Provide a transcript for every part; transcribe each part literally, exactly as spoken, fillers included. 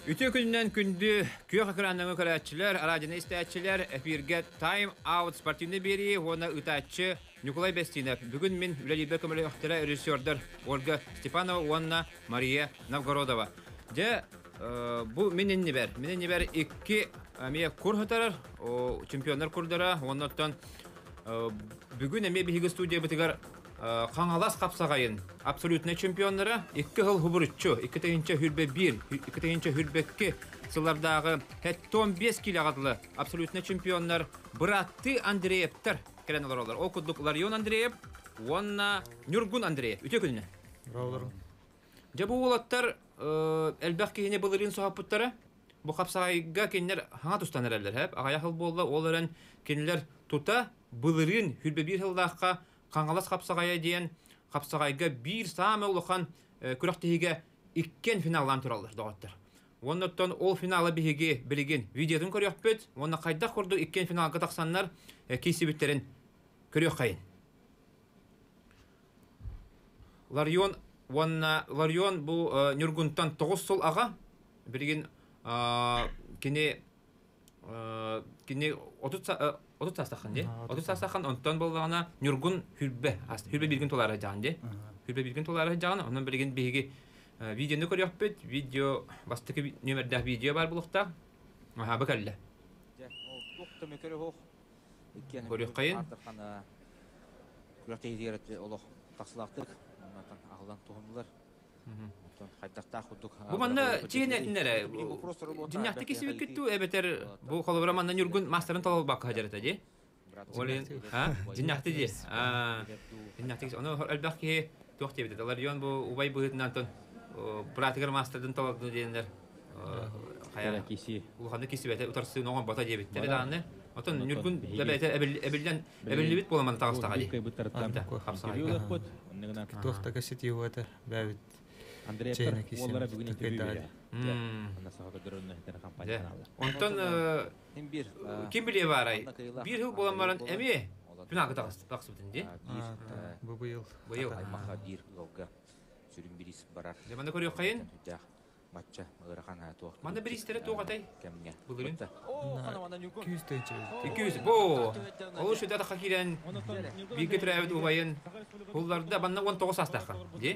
Ütü gündən gündü köy ekranlarına karatçılar, aracını istəyətçilər, efirge Time Out sportivni beri, ona ıtaçı Nikolay Bestinov. Bugün min Ülelibe Kömeli Ohtara rejissörder Olga Stepanova, ona Mariya Novgorodova. De bu minni ber, minni ber iki miye kurhatarar, o çempionlar kurdara, ondan bugün eme bir studiya bitigar Қаңалас қапсағайын абсолютный чемпионлары екі жыл хубурутчу, екі тегінші хүрбе бір, екі тегінші хүрбекке сылардағы он бес килогадылы абсолютный чемпионлар Братты Андреевтер керен олар. Ол күддік Ларион Андреев, онна Нюргун Андреев. Үте күніне. Жабу олаттар әлбәқ кейіне бұлырын соғапыттары. Бұл қапсағайға кенілер хаңа тұстаныр әлдер. Ағая қыл болды, оларын кенілер тұта бұлырын хүрбе бір жылдаққа Қаңғалас қапсағайы дейін қапсағайға бір самы ұлыған күрақтығыға ikкен финалдан тұралыр доғаттыр. Оннаттан ол финалы бігеге білеген видеодан көрек бөт, оны қайда құрды ikкен финалға тақсанлар кейсебеттерін көрек қайын. Ларион, Ларион бұл Нюргунтан тоғыз сол аға, білген кене отыз састақан де. отыз састақан онтан болғана Нюргун хүрбе, хүрбе білген толары жағын де. Хүрбе білген толары жағын, онын білген бейге видеоны көрек бөт, видео, бастықы нөмірді видео бар бұлықта. Аға, бәкәлі. Көрек қайын. Күрәкте езгерет олық тақсылақтық, ағылдан тұғымдылар. Бу манна чейнетинере. Динякты кесибек кетту, эбетер бу холобра манна Нюргун мастерын талабы бакка хаджарата же. Олен, а? Динякты же. А. Динякты кесибек. Оны элбакки тоқте бетет. Алар бу убай быгытынан тон братыгар мастердын талабы дейнер. Хая кеси. Улханды кесибете утарсы ноған бата же беттер дааны. Отон Нюргун лебете эбелден эбеллебит боламан тагыстага же. Тоқта кесет его это бәвит. Андрей Олара бүгін интервью Онтон кем біле барай? Bir жыл боламарын әме финалға тақсы бүтінде? Бұл бұйыл. Бұйыл. Аймаққа бір жылға сүрін бірісіп барар. Деманда көрек қайын? Матча ығырақан әтуақ. Манда бір істері тоғатай? Кәміне. Бұлырын? iki yüz тенче. iki yüz. Бұ! Ол үші дата қақирен бірге түрәуіт ұбайын. Бұлларды банна он тоғыз астаққа. Де?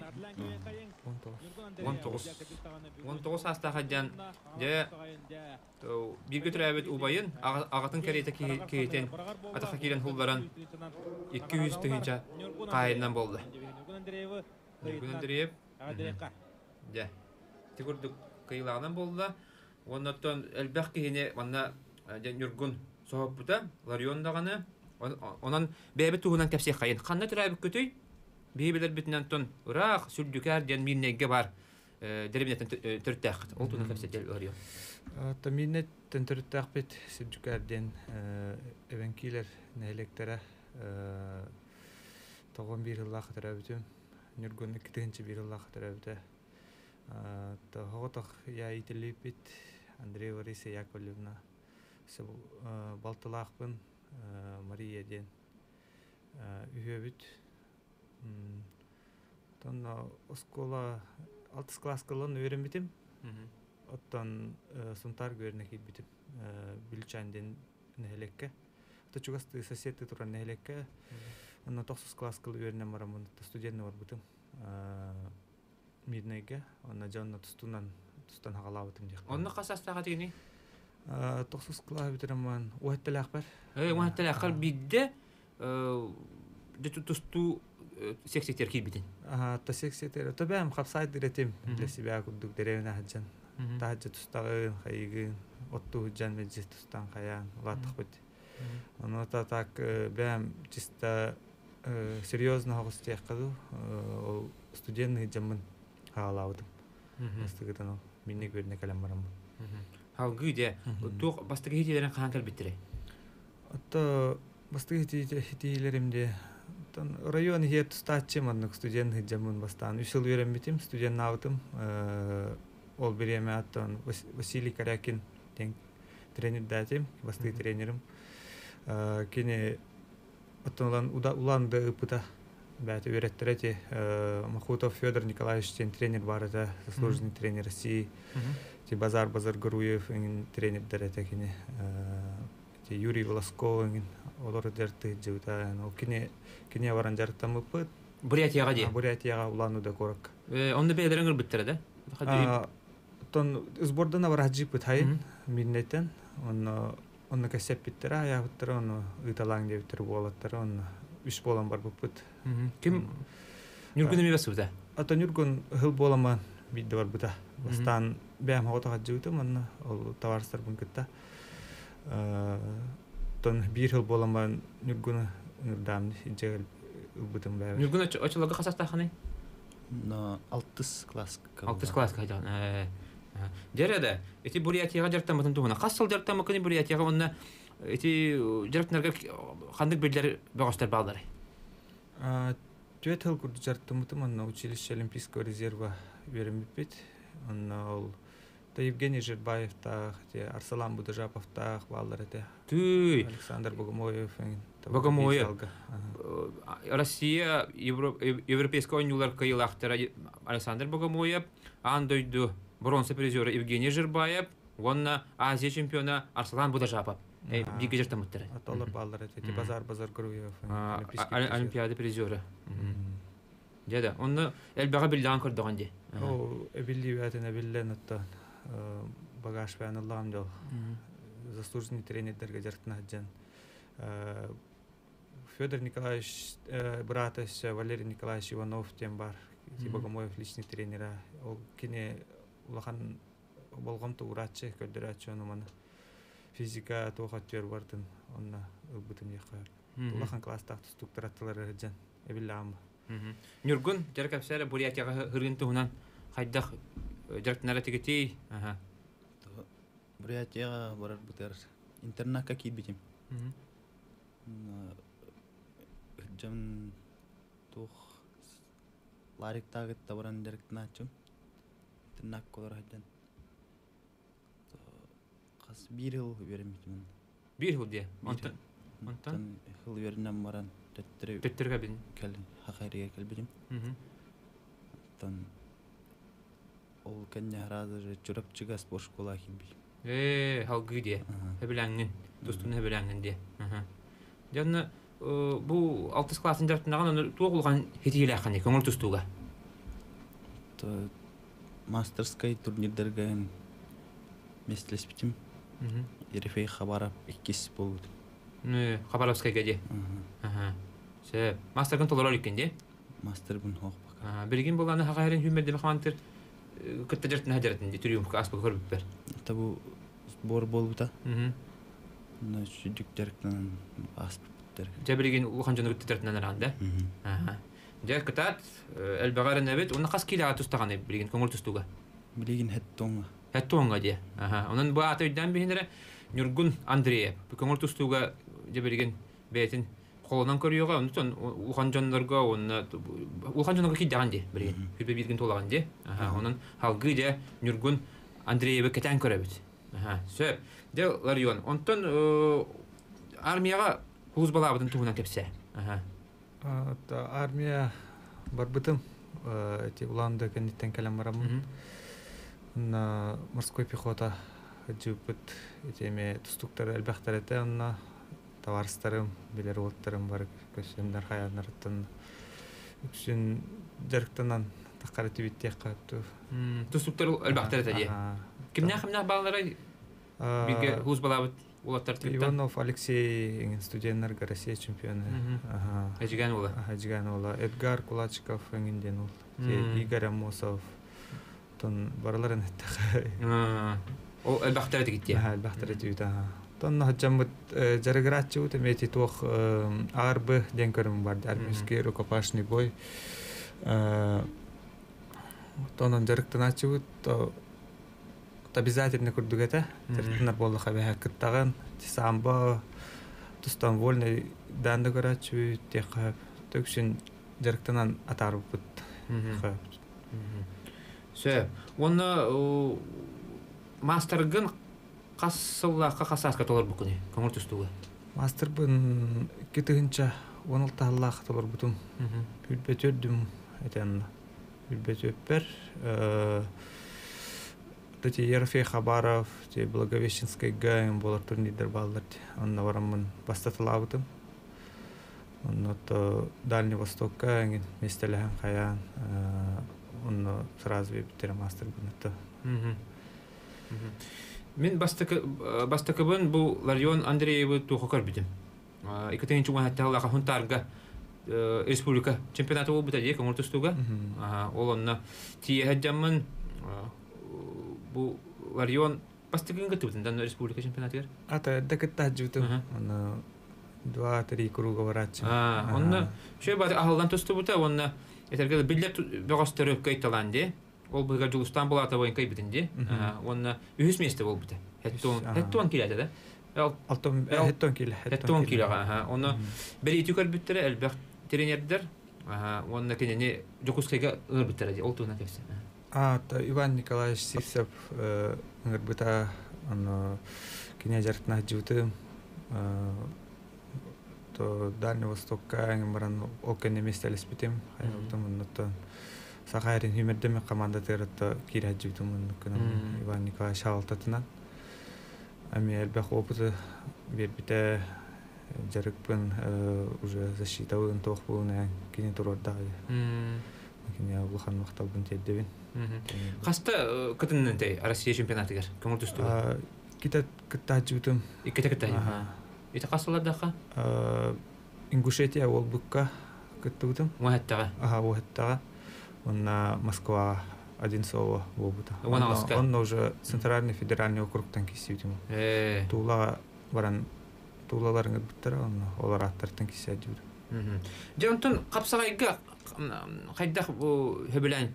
он тоғыз. он тоғыз астаққа жан. Де бірге түрәуіт ұбайын. Ағатын кәрейті кейтен ата қақирен бұлларын iki yüz тегінші қайыннан болды. Нюргун Андреев. Де. Тегурдук кыйлағынан болды. Оннаттан әлбәқ кейіне манна Нюргун соғаппыта, Ларион дағаны. Онан бәйбі туғынан кәпсек қайын. Қанна түрәбік көтөй? Бейбілер бітінен тон ұрақ, сүлдүкәр ден миннеге бар дәребінеттен түрттәқ. Ол туғынан кәпсек дәл Ларион. Та миннеттен түрттәқ бет сүлдүкәр ден әвенкейлер нәйлектері тоғын бір жыллақ түрәбітім. Нюргун екі тегінші бір жыллақ түрәбіті. Та хоғытық я ителіп бет Андрей Лариса Яковлевна балтылақпын Мария ден үйе бүт. Тон оскола алтыс класскалын өрен бітім. Оттан сұнтар көріне кет бітім Бүлчан ден нәхелекке. Та чуғасты соседті тұран нәхелекке. Онна тоқсыз класскалы өрінен марамын студентны бар бітім. Миднайга, онна жанна тустунан тустан хагалабытым дек. Онна қасастаға дегені? Тоқсыз класс бітіраман уәттіләқ бар. Уәттіләқ бар бидді тусту сексектер кей бітін? Та сексектер, та бәм қапсай діретім. Лесі бәя күрдік деревіне хаджан. Та хаджа тустағын, қайығын, отту худжан мәджі тустан қаян, латық біт. Оны та так бәм чиста серьезно хоғыстияқ қаду, студентный жамын хаалаудым. Бастығыдан ол менне көріне кәлем барамын. Халгы де, тоқ бастығы хетелерін қаған кәлбеттірі? Отто бастығы хетелерімде район хе тұстатчым анық студентный жамын бастан. Үш жыл өрем бітім, студент наутым. Ол береме аттан Василий Корякин тренер дәтім, бастығы тренерім. Кене оттан уланды ұпыта бәті өйреттер әте Махутов Федор Николаевич тренер бар это заслуженный тренер России. Базар Базар Гаруев тренердер әтекіне. Юрий Волосков олар дәрті жеута. Кене баран жарықтамы пыт. Бурятияға де? Бурятияға улану да көрік. Онды бәйдерін үрбіттірі, да? Тон сбордана бар хаджи пыт хайын миннеттен. Оны кәсеп біттірі, аяғыттыры, оны ұйталаң деуттірі болаттыры, оны үш болан бар бұппыт. Кім? Нүргін емей бәсі бұта? Ата Нүргін ғыл боламан бидді бар бұта. Бастан бәйім хауыта хаджи ұтым, оны ол таварыстар бұн күтті. Тон бір ғыл боламан Нүргіні үрдамды, инчегіл ұлбытым бәйім. Нүргін очылығы қасаста қаны? алтыс класс. алтыс класс қайдаған. Дәреді, эти Бурятияға жарттаматын туғына. Қасыл жарттамы күні Бурятияға онына эти жарттынарға қандық белдер бағыстар бағдары? Төет ғыл күрді жарттамытым, онына училище Олимпийского резерва веріміп бет. Онына ол Евгений Жербаев-тақ, Арсалан Будажапов-тақ бағалар әте. Түй! Александр Богомоев. Богомоев. Россия, Европейская ойнулар кайылақтары Александр Богомоев, андойду бронза призера Евгений Жербаев, онна Азия чемпиона Арсалан Будажапов. Биге жертамыттары. Атолар бағалар әте. Базар Базар Гаруев. Олимпиада призера. Деді, онны әлбәға білдіған көрдіған де. О, әбілі өәтін әбілі нұтты. Багаж бәйін Allah'ım дел. Заслуженный тренердерге жартына жан. Федор Николаевич, братыш Валерий Николаевич Иванов тем бар. Богомоев личный тренера. Ол кене улахан болғамты ұратшы, көлдіратшы оны маны. Физика тоға төр бардың, онына ұлбытын еқайыр. Улахан класстақ тұстықтыр аттылары жан. Әбілі амы. Нүргін, жар кәпсәрі Бурятияға ғырғын тұғынан қайдақ жартынары тегетей. Бурятияға барар бұтар. Интернатқа кейт бетем. Жам тух ларик тагыт табаран директна ачым. Интернат колор хайдан. Қас бир жыл беремитмин. Бир жыл де. Онтан онтан жыл бернем баран төттүрү. Төттүргө бин. Кел хакайрыга келбедим. Тан ол кенне разы жүрөп чыгас бош кола химби. Э, халгы де. Хебеләңнен, достун хебеләңнен де. Жанна бу алтыс классын жартынаған оны туғылған хетигелі аққан көңіл тұстуға? Мастерскай турнирдерген местелес бітім. Ерефей қабарап иккес болды. Қабаровскай кәде? Мастерген толыр оліккен де? Мастер бұн хоқ бақ. Бірген болғаны хақайрын хүмерді қамантыр күтті жартына жартын де түріумқа аспы көріп бәр? Табу сбор бол бұта. Жүдік дәріктен аспы. Жабырген улхан жаны күтті жартынан арағанда? Жа күтат, әлбағарын әбет, оны қас келі аға тұстағаны білген көңіл тұстуға? Білген әтті оңға. Әтті оңға де. Онын бұл аты өйден бейіндері Нүргін Андреев. Көңіл тұстуға жабырген бәйтін қолынан көріуға, улхан жанларға, улхан жанларға кейдіған де білген. Күрбе білген толаған де. Онын халғы де Нүргін Андрееві кәтен көрәбет. Сөп, де ларион. Онтын армияға Хулус бала абыдың туғынан кепсе. Армия бар бұтым. Уланды кәнеттен кәлем барамын. Морской пехота жүпіт. Тұстықтары әлбәқтар әті. Таварыстарым, білер оттарым бар. Көсемдер қаянырыттын. Үксін жарықтынан таққары түбеттек қапты. Тұстықтары әлбәқтар әті де? Кімнен-кімнен балалары? Білге хулус бала абыд? Иванов Алексей, студенттер Россия чемпионы. Әжіген ола? Әжіген ола. Эдгар Кулачков, әңінден ол. Игорь Амосов. Тон бараларын әттіғай. Ол әлбәқтар әті кетті? Әлбәқтар әті өйті. Тон жамыт жарығыратчы өті мәйті тоқ арбы ден көрім барды. Армейский рукопашный бой. Тонын жарықтан ачы өті. Обязательно курдугата, терпинар болла хабеха кыттаган, самбо, тустан вольный данды көрачу, текап, төкшін жарықтанан атарып бұд. Сө, оны мастергін қасыллаққа қасасқа толар бұқыны, көңір түстуға? Мастер бұн кетігінші онул тахаллах толор бутум. Үлбетөрдүм этен. Үлбетөппер. Э Тати Ерофей Хабаров, те Благовещенской гаем болар турнирдер баллар. Онна барамын бастатылабытым. Онно то Дальний Востокка ген местелехан каян. Онно сразу битер мастер бунта. Мен бастакы бастакыбын бу Ларион Андреевы тухакар битим. Икатенчу хатталга хунтарга республика чемпионаты болуп бутат эки ортостуга. Ол онна тие хаджамын бу Ларион бастакын гытыбытын да республика чемпионатыгар. Ата дакытта жутум. Онна два-три круга варачы. А, онна шөй бат ахалдан тустубута, онна этерге билет бөгөстөрүп кайталанды. Ол буга Жулустан булата боюн кайбитинди. Онна үһүс месте болбута. Хеттон, хеттон киледі да. Алтон хеттон киле. Хеттон киле, аха. Онна бери түкөр бүттөрө элбек тренердер. Аха, онна кенени Жокускайга ырбыттыр ди. Ол туна кепсе. А, то Иван Николаевич Сисов ырбыта он кенежертна жуту. То Дальний Востокка баран окене местелес битим. Хайртым нотто Сахарин химердеме команда терата кирәҗүтүм кына Иван Николаевич Шалтатына. Ами элбэх опыты бирбите жарыкпын уже защитавын тохпуна кине турда. Кине Улхан мактабын теддебин. Каста кытыннынтай Россия чемпионатыгар кому тусту? Китат кытаҗүтүм. Икете кытай. Ите касылардака? Ингушетия Волбукка кыттыгытым. Муаттага. Ага, Муаттага. Он на Москва Одинцово Вобута. Он, он уже центральный федеральный округ танкиси ютему. Тула баран тулаларын гыттыра, он олар аттар танкиси адюд. Жонтон капсагайга кайдах бу хөбелен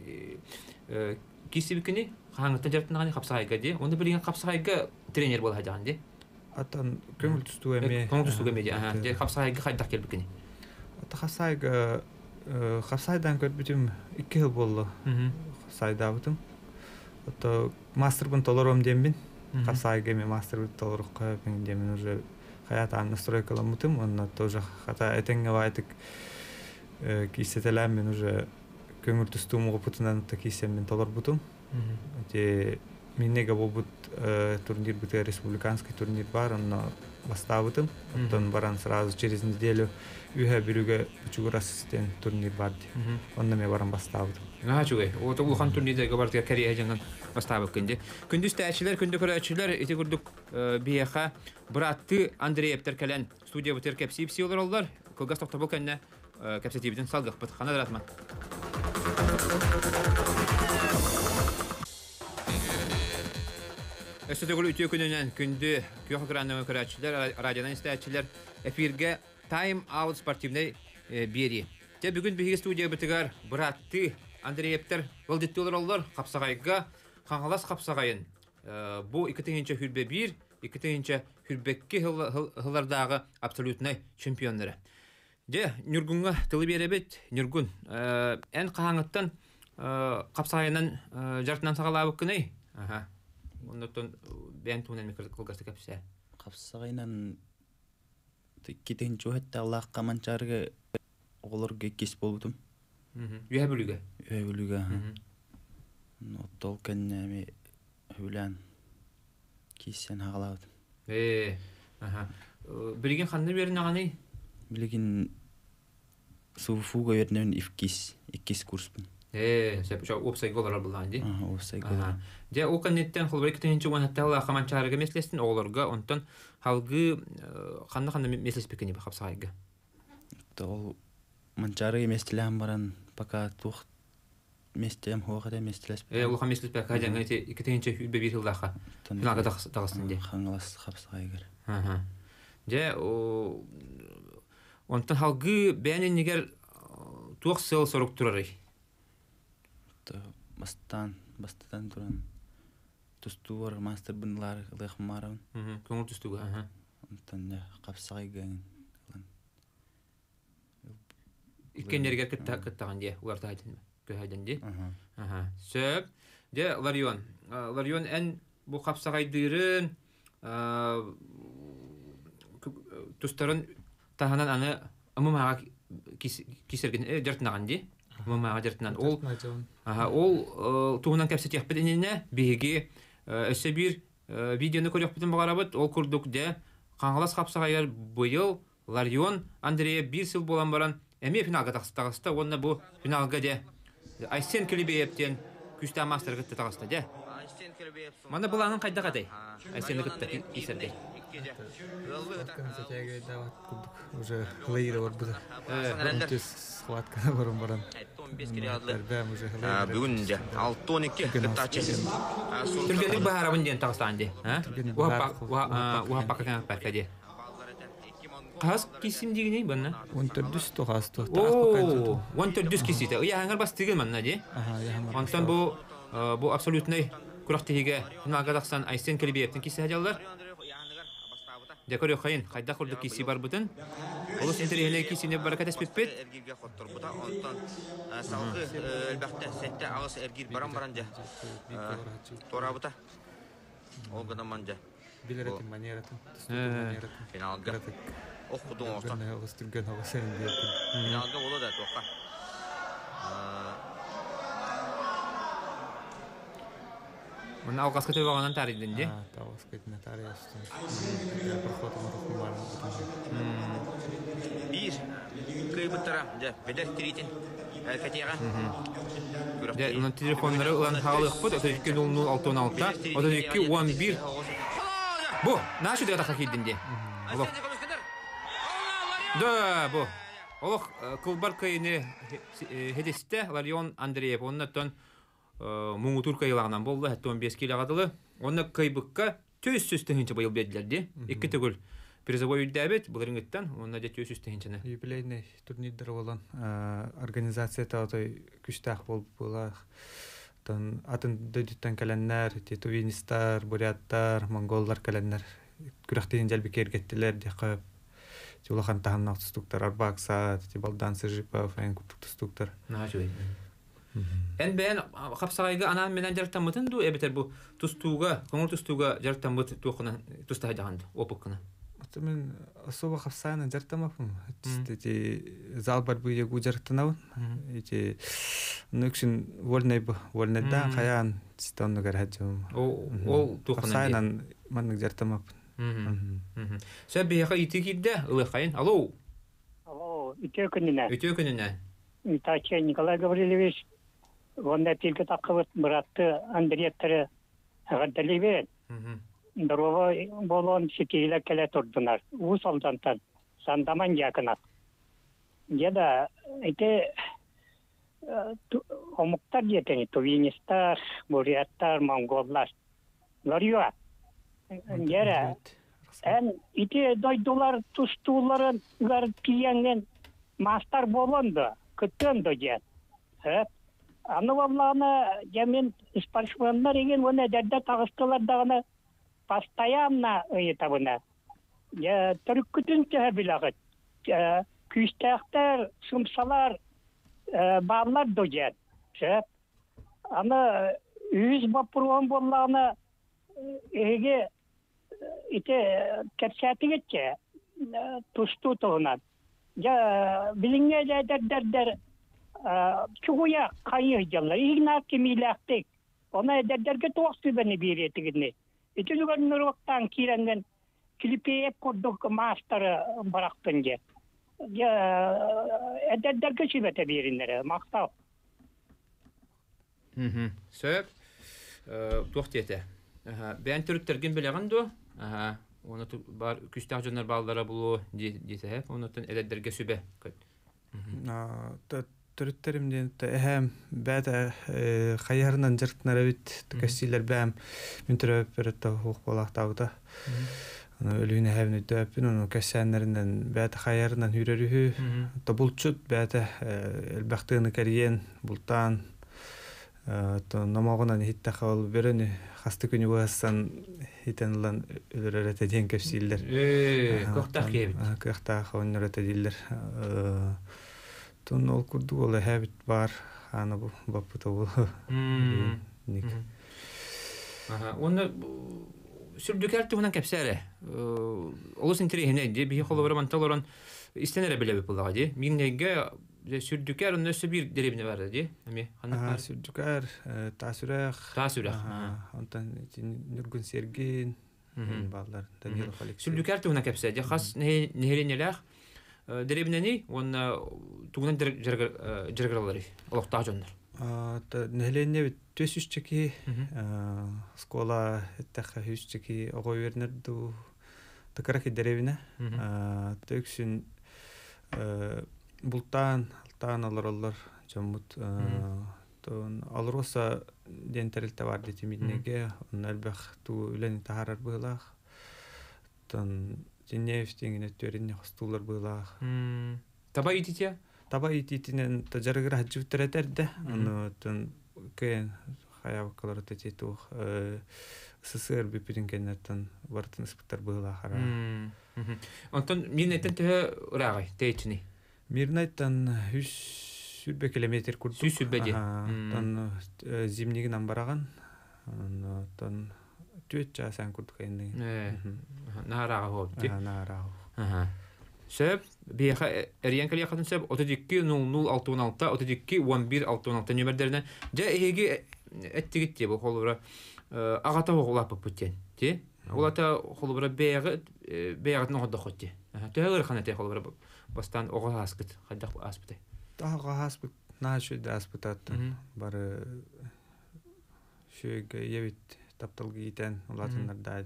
кисибикини хаңытта жартынаганы капсагайга ди. Онда билген капсагайга тренер бол хажаган ди. Аттан көңүл түстүгө эме. Көңүл түстүгө эме. Аха. Же капсагайга кайдах келбикини. Ата капсагайга Хасайдан көрбүтүм эки жыл болду. Сайда бутум. Ото мастербын толором дембин. Хасайга ме мастер толорукка мен демин уже хаятан настройкалам бутум. Онна тоже хата этенге вайтык кисетелем мен уже көңүл түстүм опытынан такисем мен толор бутум. Те минеге болбут турнир бутер республиканский турнир бар, онна бастабытым. Оттон баран сразу через неделю үһә бирүгә үчүгөр ассистент турнир бар. Онда мен баран бастабытым. Ага чугай. О Улхан турнирдеге бардыга Корея жанган бастабып кенде. Күндүз тәчилер, күндү көрәчилер ите күрдүк бияха братты Андреевтер келен студия бутер кепсип сиоларлар. Кылгас токтор кенне кепсетибиден салгык бит хана ратма. Эсседегөл үтө күнүнөн күндү күйөк экранынан көрәчилер, радионан истәчилер эфирге Time Out спортивный бери. Те бүгүн биги студия битигар братты Андреевтер волдиттелер аллар капсагайга хаңалас капсагайын. Бу икетенче хүрбе бир, икетенче хүрбекке хыллардагы абсолютный чемпионнары. Де Нургунга тылы беребет, Нургун эн каңыттан капсагайынан жартынан сагалабык кыны. Аха. Ондон бен тунен микро кылгасы капса. Капсагайынан китен жохетте Аллах каманчарга олорга кес болбутум. Мм. Үе бүлүгө. Үе бүлүгө. Но толканнами хүлән кисен хагалабыт. Э, аха. Билген ханны бернаганы? Билген суфуга бернен ифкис, иккис курспун. Э, сепча опсай голар булганды. Ага, опсай голар. Же о каннеттен холбек тенче уан хатта Аллах каманчарга меслестин олорга онтон халгы ханна-ханна меслеспекени бахапсайга. То манчары местлям баран пока тух местем хогада местлес. Э, улха меслеспек хажан эти икетенче хүбе бир жылдаха. Финалга тагыстын ди. Хаңлас хапсайгыр. Аха. Же о онтон халгы бәнен нигер тух сыл сорук турары. То бастан, бастан туран. Тустуар мастер бинлар лехмаран. Мм, көңүл түстүгө, аха. Онтон капсайган. Иккенерге кыттаган ди, улар тайтын. Көһәдән ди. Аха. Аха. Сөп. Де Ларион. Ларион эн бу капсагайдырын тустарын таханан аны аммага кисерген жартнаган ди. Аммага жартнан ол аха ол туунан кепсет яппеденне биги өсө бир видеоны көрөк бүтүн багарабыт ол курдук де каңгалас капсагайар быйыл Ларион Андрея бир сыл болан баран эми финалга тагыста онна бу финалга де Айсен Келебеевтен күстә мастер гытты тагыста де. Мана буланын кайда кадай? Айсен гытты кисерде. Уже лейра бар бу. Схватка барам баран. Бүгүн же алты он эки гытачы. Түргенлек баһарабын ден тагыстан де, ха? Уа уа уа паккан паркаде. Кас кисим дигене бана? он төрт тохас то. О, он төрт кисите. Я хангар бас тиген манна де. Ага, я хангар. Антон бу бу абсолютный курактыгы Нагадахан Айсен Келебеевтен кисе хаҗалар. Декоре хайын, кайда курдук киси бар бутын. Олус интерьеле кисине баракат эспетпет. Эргирге хоттор бута, онтон салгы элбәттә сәттә агыс эргир барам баранҗа. Тора бута. Ол гына манҗа. Билеретін манератын. Финалга. Ох, худун орта. Остырген хава сен дип. Финалга боло да тока. Мына алгас кетеп алгандан тариден де. А, тавас кетне тариястын. Я проход морфу бар. Бир кыйбыттара, да, бедер тритин. Катера. Де, уның телефоннары улан халык бут, ото iki nol nol altı on altı, ото iki on bir. Бу, нашу да така кидин де. Алло. Да, бу. Олох кылбар кайны хедесте Ларион Андреев оннан муңу туркайлаган болду, хәтта он беш килоградылы. Онны кайбыкка төз сүстәһинче быел бедләр ди. Ике түгел. Призовой үдәбет булырынгыттан, онна да төз сүстәһинчене. Юбилейный турнирдер болан организация таотой күчтәх болуп була. Тан атын дөдүттен каленнар, тетувинистар, буряттар, монголлар каленнар. Күрәхтен җәлби кергәттеләр ди кып. Жулахан таханнак тустуктар, Арбакса, Тибалдан Сыжипов, эн куттук тустуктар. Наҗуй. Эн бен хапсагайга анан менен жартан мытын ду эбетер бу тустууга, коңур тустууга жартан мыт туукына тустай жаганды, опукына. Мен особо хапсаны жартамапым. Эти зал бар буе гу жартанабын. Эти нүкшин вольный бу, вольный да каян стонну гараджым. О, ол туукына. Хапсайнан мен жартамапын. Мм. Сәбиха итикидде, ылы кайын. Алло. Алло, ите күнүнө. Ите күнүнө. Итаче Николай Гаврилович, вонда тилке такыбыт братты Андреевтері гаддалибет. Здорово болон сикейле келе турдунар. Ус алдантан сандаман якынат. Деда ите омуктар жетени тувинистар, буряттар, монголлар. Ларио. Гера. Эн ите дойдулар тустууларын гар киенген мастар болонду. Көттөн дойден. Аны валланы жамин спортсменнар еген оны дәрдә тагыстылар даганы постоянно ыйтабына. Я төркүтүн тәбилагы. Күстәхтәр, сумсалар, барлар дойден. Аны үз бапырган болланы эге ите кәпсәтигетче тусту тоғынан. Я билинге дәрдәр чугуя кайы жаллар. Игнат кемиләктек. Оны дәрдәргә тоқсы бәне биретигне. Ите жүгән нурвактан кирәнгән клипееп кордык мастер барактынҗа. Я дәрдәргә чибәтә биреннәр. Мактау. Мм. Сөп. Тохтете. Аха, бән төрттерген беләгән ду. Аха, оны бар күстәк җаннар баллары булу дисә, онытын эдәргә сүбә. На төрттеримден эһәм бәдә хаярнан жыртнары бит тәкәсиләр бәм мин төрәп бердә хук балактауда. Аны өлүне һәвне төпүн аны кәсәннәреннән бәдә хаярнан хүрәрү. Табулчут бәдә элбәхтәне кәргән бултан то намагынан хитта хавал берене хасты күнү басан хитенлан өлөрөтө ден кәсиләр. Э, кохтак кебит. Кохтак хавнөрөтө дилләр. Тон ол курду ол хэбит бар аны бу бапыта бу. Ник. Ага, оны сүрдүкәр туһунан кәпсәре. Олус интерехне ди би холобра манталоран истенере белебе булага ди. Миннеге сүрдүкәр нөсө бир деребне бар ди. Ами Ага, сүрдүкәр, тасүрәх. Тасүрәх. Онтан Нургун Сергей баллар, Данилов Алексей. Сүрдүкәр туһунан кәпсә ди. Хас нехеренеләх деребнени он тугунан жергерләре. Олоктаа жоннар. Та нехленне төсүчки школа эттәхә хүчки огойвернер ду такарак деревне. Төксүн бултан алтан алырлар жамут тон алроса дентерилте бар ди тимиднеге нәлбәх ту үлән тахарар булах. Тон Женевтиңне төринне хостулар булах. Таба ититя? Таба ититинен таҗаргыр хаҗу тәрәтәрдә. Аны тон кен хаябкалар тетиту СССР бипирингеннәтен бартын испытар булах хара. Антон миннәтен тә рагай тәйтни. Мирнайтан үч сүрбе километр курдук. Сүз сүрбеде. Тан зимнигин бараган. Тан төт часан курдук инде. Нарага хобди. Нарага. Аха. Сөп биха эриян кали хатын сөп отыз эки ноль ноль алты он алты отыз эки он бир алты он алты нөмерләренә жа эге эттигит ди бу холбра агата оглап буттен. Ти? Олата холбра бәягы бәягын хадда хотти. Аха. Тәгәр ханаты холбра бастан ога аскыт хадда аспыты. Тага аспыт нашы да аспытат. Бары шөйгә ябит тапталгы итән улатыннарда.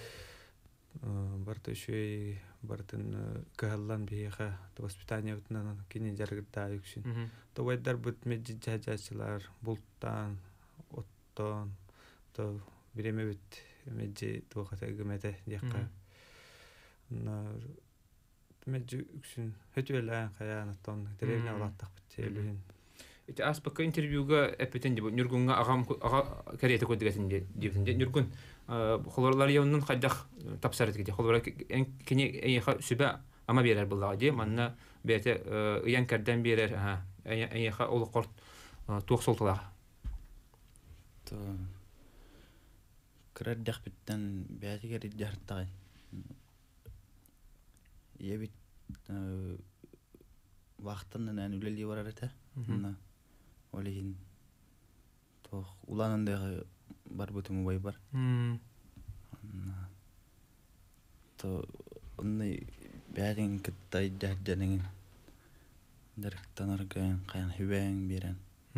Барты шөй бартын каллан биха то воспитание утнан кини жаргыта юкшин. То вайдар бут меджи жажачылар булттан оттон то биреме бит меджи то хата гымете якка. На меджи юкшин хөтүлән хаянаттан деревня улаттак бит. Ити аспакка интервьюга эпетен ди Нургунга агам ага карета коддегесин ди дибинде Нургун холорлар яуннан хаддах тапсарат ди холора кини эйха сүбә ама берер булга ди манна бете ян кардан берер ага эйха ол корт тук солталар то краддах биттен бәтигер идәрттай ябит вакытын нән үлели барарата на олин то уланында бар бутуму бай бар. То онны бәрин киттай дәдәнең дәрктанарга каян хибәң бирән.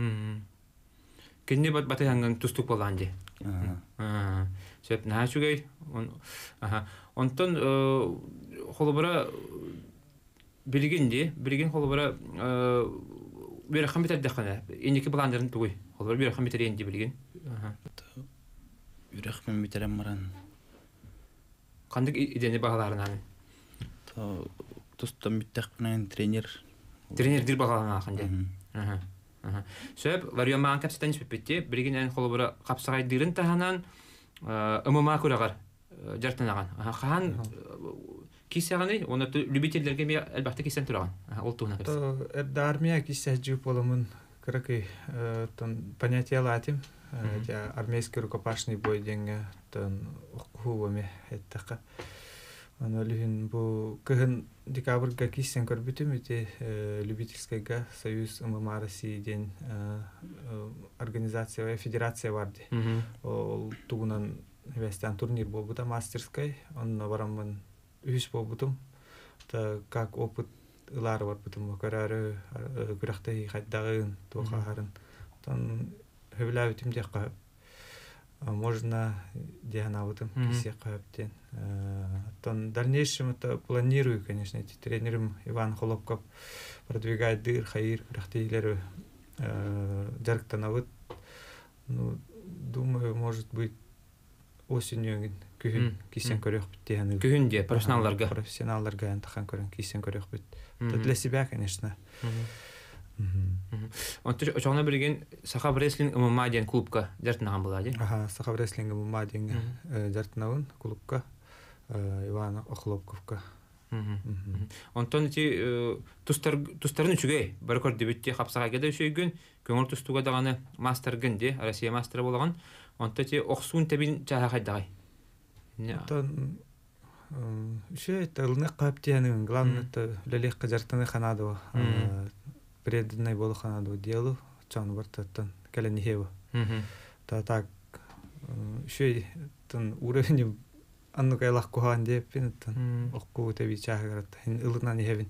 Кинне бат бата ханган тустук болганди. Аа. Сөп наачугай он аха. Онтон холобра билгенди, билген холобра бер хамбитер дәхәнә. Инеке буландырын тугый. Холобра бер хамбитер инде билген. Аха. Үрәхмен битерәм маран. Кандык идене багаларынан. То тустым биттәкнән тренер. Тренер дир багаларына ханде. Аха. Аха. Сөп варио маан капсатан спепетте, билгенен холобра капсагай дирен таханан ымма күрәгәр жартынаган. Аха, хан кисәгәне, оны любительләргә ми әлбәттә кисән торган. Аха, ул тугына кирсә. То эрдармия кисә җу поламын кракы тон понятие латим. Я армейский рукопашный бой деньга тон хувами это. Оно лин бу кын декабрьга кисен көрбүтүм ите любительскийга союз ММА России ден организация федерация барды. Ол тугунан вестен турнир болбута мастерской, он барамын үч болбутум. Та как опыт лар бар бутум карары күрәхтә хаддагын тухарын. Тон хөвләүтим дәкка можно дианавутым кисә каптен. Тон дальнейшем это планирую, конечно, эти тренером Иван Холопков продвигает дыр хаир күрәхтәйләре жарктанавыт. Ну, думаю, может быть осенью күн кисен көрөк биттен. Күн ди профессионалларга. Профессионалларга антахан көрөн кисен көрөк бит. Это для себя, конечно. Он тоже очоңна билген Сахаб рестлинг ММА ден клубка жартынаган булади. Ага, Сахаб рестлинг ММА ден жартынаган клубка Иван Охлопковка. Онтон ти тустар тустарын үчүгө бар көрдү битти хапсага кеде үшөйгүн көңүл тустуга даганы мастер гынди Россия мастер болгон. Онто ти оксун тебин чаха хайдагай. Тон еще это лны каптяны, главное это лелех кажартаны ханадо, преданный был ханадо делу, чан вартатан каленихева. Та так еще тон уровень анну кайлах кухан депин тон окку тебичахгарат, илна нихевин.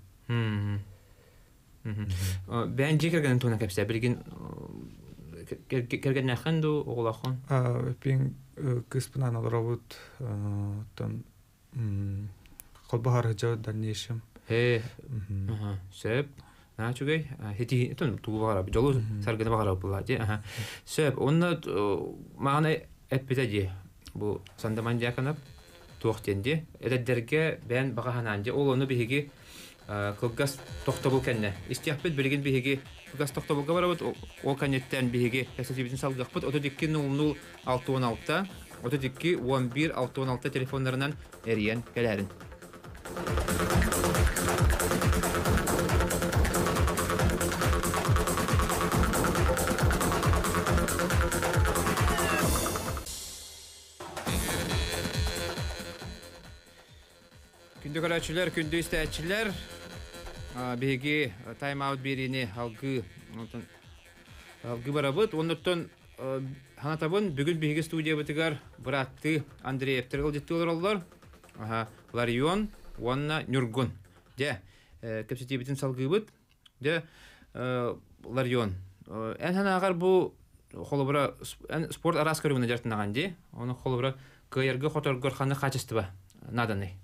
Бән жекерген туна кепсе бирген керген наханду оглахон. А пин кыспынан робот тон колбахар жау дальнейшем. Э. Ага. Сөп. А чугай хити тон тугара жолу саргына багара булады. Ага. Сөп онна мана эппетеди. Бу сандаман жаканап туактенди. Эдерге бән багахананды. Ол оны биһиги кылгас тохтобул кенне. Истияппет билген биһиги кылгас тохтобулга барабыт. Ол канеттен биһиги эсетибитин салгакпыт. Ото дикки ноль ноль алты он алты. Ото дикки он бир алты он алты телефонларынан эриен келерин. Күндө көрәчүләр, күндө истәчүләр. Биги тайм-аут берине алгы, алгы барабыт. Оннан ханатабын бүгүн биги студия битигар братты Андрей Эптергел диттелер алдар. Аха, Ларион, Уанна Нюргун. Де, кепсети битин салгыбыт. Де, Ларион. Эн ханагар бу холобра спорт арас көрүнө жартынаган ди. Оны холобра кыйыргы хоторгор ханы качыстыба. Наданы.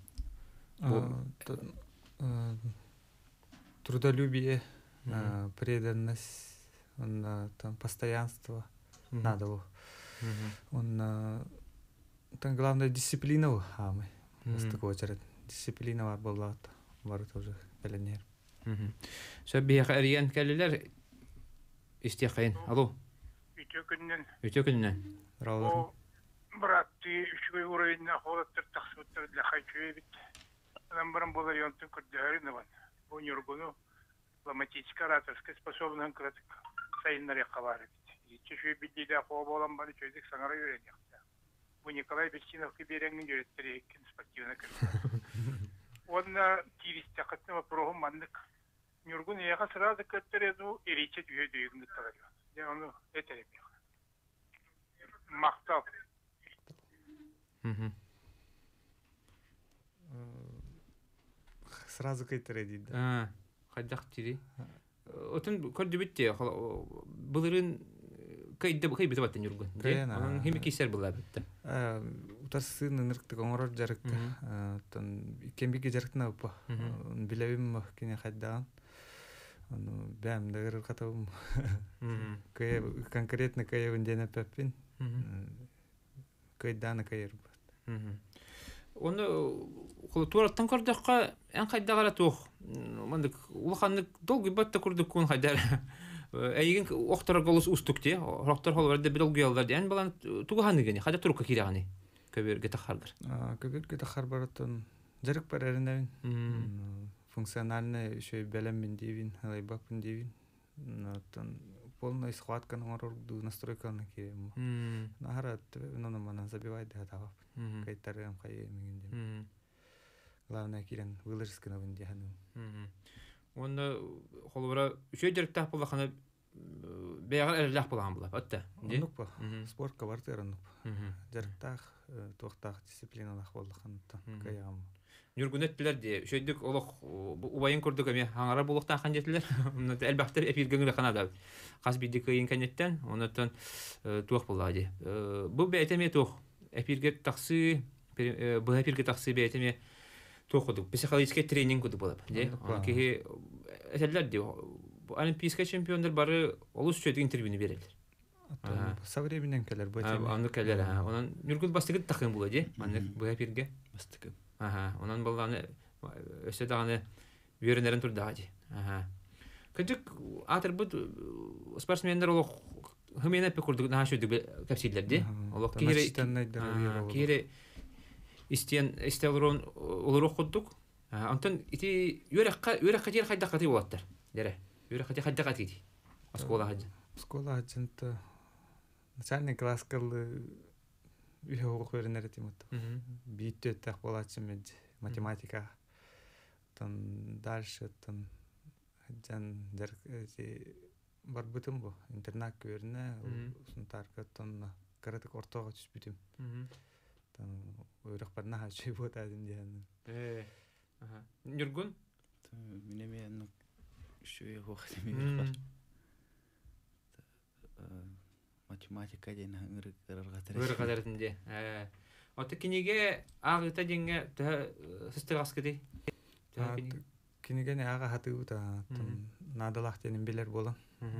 Трудолюбие, преданность, он там постоянство надо было. Он там главное дисциплина, а мы с такого черед дисциплина была var тоже пеленер. Söbbiye eriyen kelliler istiyakayın. Alo. Ütükünden. Ütükünden. Bravo. Bıraktı üçüncü uğrayına holatır taksıtır lahayçıya bit. Adam барам болар yöntem kurdağırı var. Bu nürgunu ломатическая ораторская способность кратик сайыннар якалар. Чешуй бидде хо болан бары чөйдик саңара үйренек. Bu Николай Бекчинов кибереңин жөреттери кин спортивна кырды. Онна тиристе кытны программ мандык. Нюргун яга сразу көттөрөдү эриче жүйөдүгүн талар. Я onu этерем. Мактал. Мм. Сразу кайтере дейді. А, хайдак тири. Отун көрдү битти. Булырын кайда кай бит баттан жүргөн. Анын хими кисер була битти. Э, утасы нырыкты коңорор жарык. Тон кембиге жарыктына ба. Билебим кине хайдаган. Аны бәм дагыр катабым. Кай конкретно кай өндене пеппин. Кайданы кайыр. Оны туараттан көрдөккө эн кайдагара тух. Мындык улаханнык долгий батта көрдүк кон хайдар. Эйген октор голос устукте. Октор холбарда бил гыялдар ден балан туганы гени. Хада турукка кираганы. Көбөргө тахаргыр. А, көбөргө тахар баратын жарык бар эренен. Функциональный еще белем дивин, лайбак дивин. Натан полная схватка на морду настройка на кем. Нахарат, но на мана забивает да тава. Кайтарем кай мигин. Главное кирен вылырскана виндяну. Он холбара еще жарыктаа булахана бягар эллах булаган була. Атта. Нукпа. Спорт кавартер нук. Жарыктаа токтак дисциплиналах болгон каям. Нюргүнеттилер де шөйдүк олох убайын көрдүк эме хаңара булуктан ханжеттилер. Мына элбактар эпиргеңле канада. Кас бидик кыйын канеттен, онотон туак булады. Бу бетеме тух эпирге таксы, бу эпирге таксы бетеме тухудук. Психологический тренинг куду булат, де. Ки этелер де олимпийский чемпиондар бары олус чөйдүк интервьюны берелер. Современен келер бу эпирге. Аны келер, анан нюргүн бастыгы такын булады, аны бу эпирге бастыгы. Ага, онан баланы өсө даганы үйрөнөрүн турдагы. Ага. Кыжык атыр бут спортсмендер олох хымена пекурдук нашыдык капсилдерди. Олох кире кире истен истелрон олорок кудук. Антон ити үйрөккө үйрөккө жер кайда каты болаттар. Дере. Үйрөккө жер кайда каты. Школа хаҗы. Школа хаҗынта начальник класс кылды. үйе оқ өрінер етемет. Бүйітті өттәк болатшы мед математика. Тон дальше тон жан дер бар бүтін бұл. Интернат көріне, ұсынтарқа тонна қаратық ортаға түс бүтім. Тон ойрақ барна хачы бұд әдім дейін. Нюргун? Минемен шуе хоқтеме бар. Математика дейін ұрға тәресін. Ұрға тәресінде. Оты кенеге ағыта денге сұстығас кеді? Кенеге аға хаты ұта надалақ денін белер болын.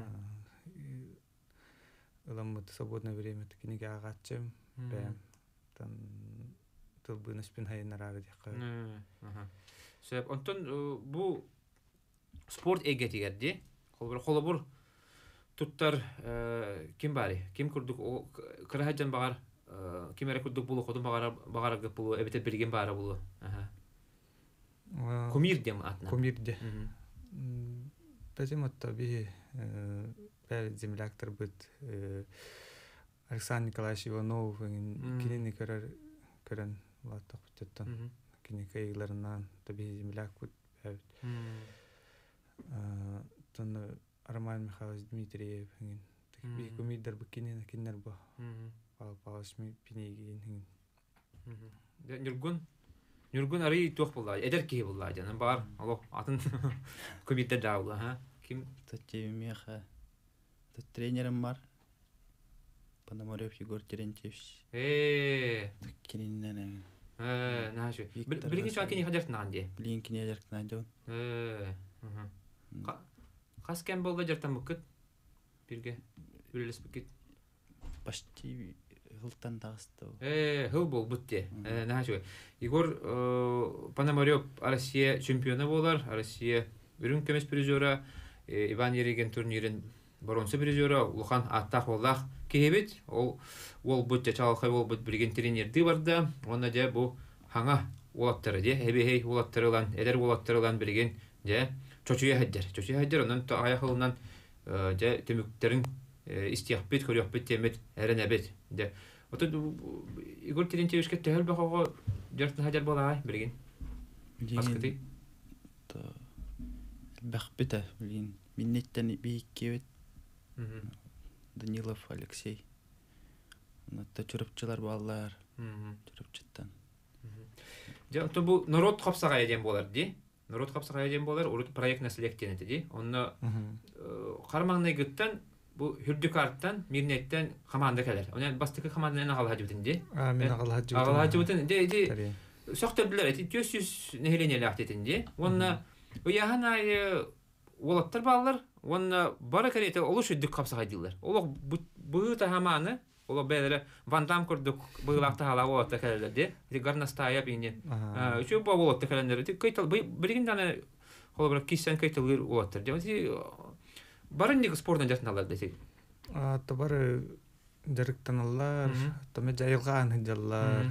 Ыламыды свободное время кенеге аға атчым. Бәм тылбын үспін хайынар ары деққа. Сөп, онтон бұл спорт эгетігерді. Қолы бұр туттар ким бари? Ким күрдік? Қырахаджан бағар, ким әрі күрдік бұлы, қодын бағар ғып бұлы, әбетер берген бары бұлы. Кумир дем атна? Кумир де. Тәзім отта бі бәл земляктар бұд Александр Николаевич Иванов кенені көрін латтақ бұттеттен. Кене кайғыларынан табі земляк бұд бәбіт. Тәні Роман Михайлович Дмитриев би кумирдар бұ кенені кенер бұ. Палпалыш пенегейін. Нюргун? Нюргун арый туох булла, эдер кей булла жаным бар. Алло, атын комитет даула, ким? Татевмеха. Тот тренером бар. Пономарев Егор Терентьевич. Э. Кининнен. Э, нашу. Билгин чак кини хадерт нанде. Билгин кини хадерт нанде. Э. Кас кем болда жартан букет? Бирге үлелес букет. Почти Хылтан тағысты. Э, хыл бол бұтте. Нашу. Егор Пономарев Россия чемпионы болар. Россия бүрін көмес призера. Иван Ереген турнирин баронсы призера. Улхан аттақ олақ кейбет. Ол бұтте чалқай ол бұт білген тренерді барды. Оны де бұл хаңа олаттары де. Әбей олаттарылан, әдер олаттарылан білген де. Чочуя хәддер. Чочуя хәддер. Онын аяқылынан де төміктерін истияқпет, көріқпет темет әрін әбет. Оты Игорь Терентьевичке тәһәл бақауға жартын хәдер болағай, білген? Қасқыты? Бәқпеті, білген. Миннеттен бейікке өт. Данилов Алексей. Онатта чүріпчілер балалар. Чүріпчіттен. Оты бұл народ қапсаға еден болар, де? Народ қапсаға еден болар, ұрыт проектна селектенеті, де? Онны қармағынай күттен bu hürdük arttan mirnetten komanda keler. Onun bastıkı komandanın ağal hacıbıtındı. Amin ağal hacıbıtındı. Ağal hacıbıtındı. De de söktürdüler eti yüz yüz nehileneli ahtedindi. Onunla uyahan ayı olattır bağlar. Onunla barakarete oluş hürdük kapsağa diyorlar. Ola bu tahamanı ola böyle Van Damme kurduk bığlakta hala olatta kelerler de. De garnastaya bindi. Şu bu olatta kelerler de. Kaytal birinin tane ola bırak kişisen kaytalır olattır. De Барын неге спортдан жатын алар десек? Ата бары жарыктан алар, томе жайылган хыжалар,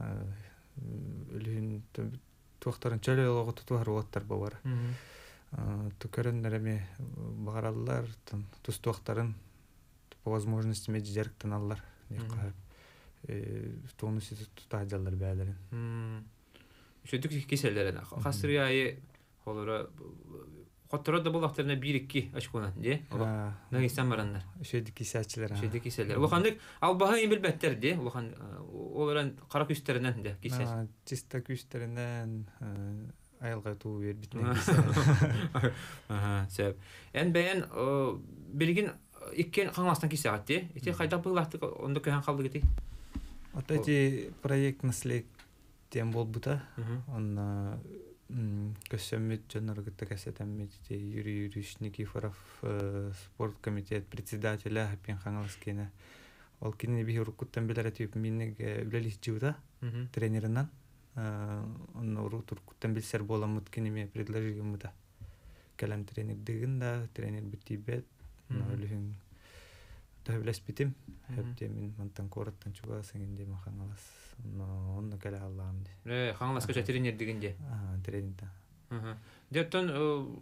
үлүн туактарын чөлө олго тутуар оттар бар. Тукөрөннөр эми багаралар, тус туактарын по возможности меж жарыктан алар. Э, тонусы тутажалар бәлерин. Шөтүк кеселдерин. Хасырыйы холора Хотторда булактарына бир-iki ашкуна, де? Нагыстан барандар. Шөйдик кисәчләр. Шөйдик кисәләр. Улхандык албаһа имелбәттер, де? Улхан олардан кара күстәреннән дә кисәс. Чиста күстәреннән айылга туу бер битне кисә. Ага, сәп. Эн бәян билгин иккен каңластан кисәгәт, де? Ите кайда булакты, онда кәһән калды гыти. Атати проект наслек тем бол бута. Он Көсөммит жоноргытта кәсетәммит Юрий Юрьевич Никифоров спорт комитет председателя Хапин Хангалскина. Ол кине бихи уркуттан белер атып минег үлелис жууда тренерынан. Он уркуттан билсер боламыт кинеме предложили мыта. Калам тренер дигин да тренер битибет. Үлүн тәбилес битим. Хәптә мин мантан кораттан чугасың инде махангалас. Но он кәлә Аллам ди. Э, хангалас көчә тренер дигенде. А, тренер. Ага. Дәттән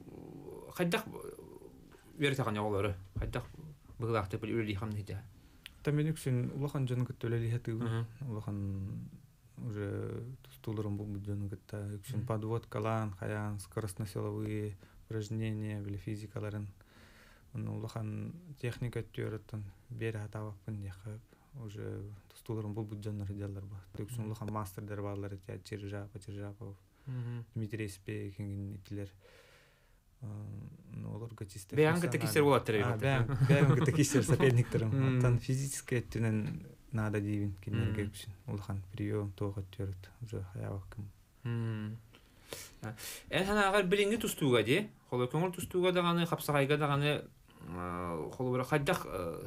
хәддәк бере тагын яулары. Хәддәк булакты бил үлли хамны диде. Тамин үксүн улахан жон көттөлели хаты улахан уже стулырым бу жон гытта үксүн подводкалан хаян скоростно-силовые упражнения били физикаларын улахан техника төрөттөн бери атабаппын яка уже стулырым бу жоннор жаллар бар үксүн улахан мастердер барлар эти Чержапа Чержапов Дмитрий Спекин итилер олар гачисте бәңгә текистер булаттыр бәң бәңгә текистер соперниктерим тан физически төнен надо дивин кинерге үксүн улахан прием тоога төрөт уже хаябакым Эн ханагар билинги тустууга ди, холо көңүл тустууга даганы, капсагайга даганы холо бир хайдак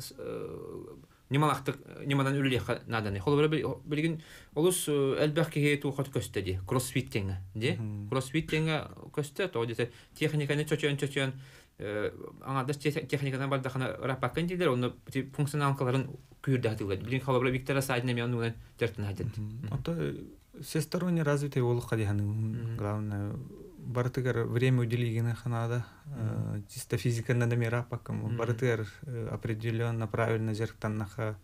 немалактык, немадан үлелек наданы. Холо бир билген олус элбекке туу хат көстөди, кроссфиттинге, ди. Кроссфиттинге көстө, то десе техниканы чочон-чочон аңада техникадан бардахана рапакын дилер, оны функционалкаларын күйүрдәтилген. Билген холо бир Виктора Сайдина мен онун жертин айтты. Ото всесторонне развитый олук кадиханы. Главное, бартыгар время уделигена ханада, чисто физика на номера пакам. Бартыгар определенно правильно зерктаннаха,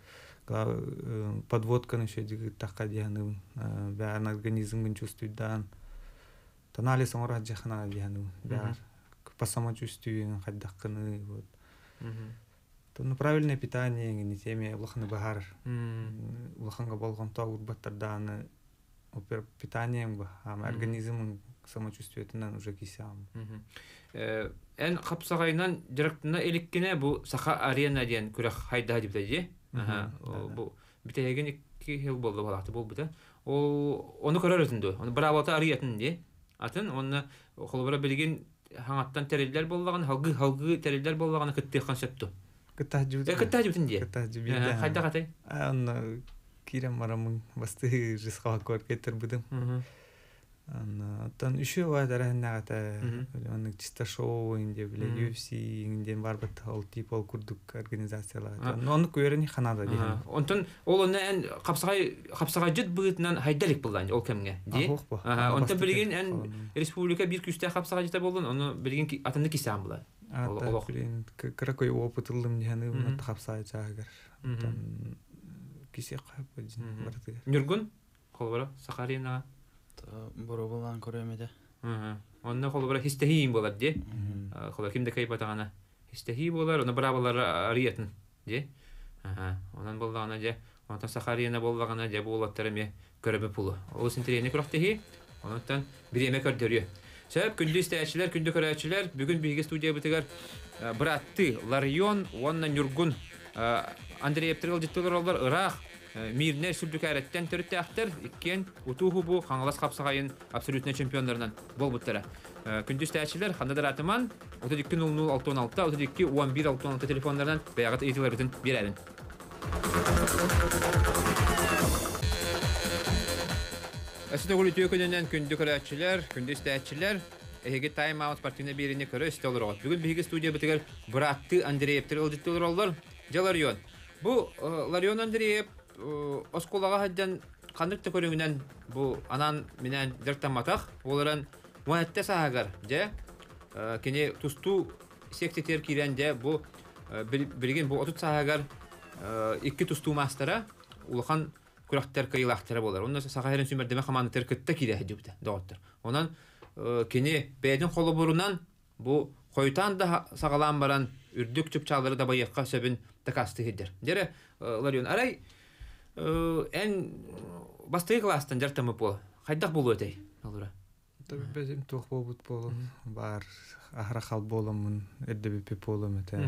подводка на еще так кадиханы, бян организм чувствует дан. Анализ он ради хана диханы, бян по самочувствию хаддаканы вот. То правильное питание, не теме улаханы багар, улаханга болгон то урбаттардан. Опер питанием ба, а организм самочувствиетинен уже кисям. Эн капсагайнан директна элеккене бу саха арена диен күрәк хайда дип тәҗи. Аха, бу битәген ике ел булды балакты бул бита. Ол оны көрөр өтүндү. Оны бравата ариятын ди. Атын оны холбара билген хаңаттан терелдер боллаган, халгы халгы терелдер боллаган кытты концепту. Кытта жубут. Э кытта жубутын ди. Кытта жубут. Хайда катай. Аны кирем марамын басты жисха коркетер будым. Аны тан үшө вадаранагата, аны чисто шоу инде биле ю эф си инден барбат ал тип ал курдук организациялар. Аны көрөни ханада ди. Онтон ол аны капсагай капсагай жит бытынан хайдалык булган ол кемге ди. Аха, онтон билген ан республика бир күстә капсагай жита болгон, аны билген атынды кисам була. Ата билен какой опыт алдым дигәне аны капсагай чагыр. Тан кисек кайпыдын барды. Нургун холбара Сахарина боробулан көрөмөдө. Аха. Онна холбара хистехим болот ди. Холбара кимде кайпатагана хистехи болар, оны бравалар ариятын ди. Аха. Онан болгана же, онтан Сахарина болгана же болоттары ме көрөбө пулу. Ол синтерени курактыхи. Онтан биреме көрдөрү. Сөп күндү истәчләр, күндү көрәчләр, бүгүн биге студия битегәр братты Ларион, онна Нургун Андрей Эптрил диттелер алдар Ирак мирне сүлдүкәрәттән төртәхтер иккен утуху бу хаңлас капсагайын абсолютно чемпионнарынан болбуттара. Күндүз тәчләр хандадыр атыман отуз эки ноль ноль алты он алты отуз эки он бир алты он алты телефоннардан бәягат әйтеләрдән бирәлен. Әсәдә гөл төкөннән күндү көрәчләр, күндүз тәчләр эге тайм аут спортивны берине көрә истәләр. Бүген биге студия битегәр братты Андрей Эптрил диттелер алдар. Жаларион. Бу Ларион Андреев осколага хаҗдан кандыкты көрүнгән бу анан менән диртаматах, олардан ватта сагар, же кине тусту сектетер кирәндә бу билген бу отуз сагар ике тусту мастера улхан күрәктәр кыйлактары булар. Онда сагайрын сүмердеме команда теркетте кирә дип доктор. Онан кине бәдин холобурунан бу койтан да сагалам баран үрдүк чыпчалары да байыкка сөбүн такасты хидер. Дере Ларион арай эн басты класстан жартамы пол. Хайдак болу өтөй. Алура. Безим тох болбут болу бар. Ахра хал боломун, эрдеби пеполом эте.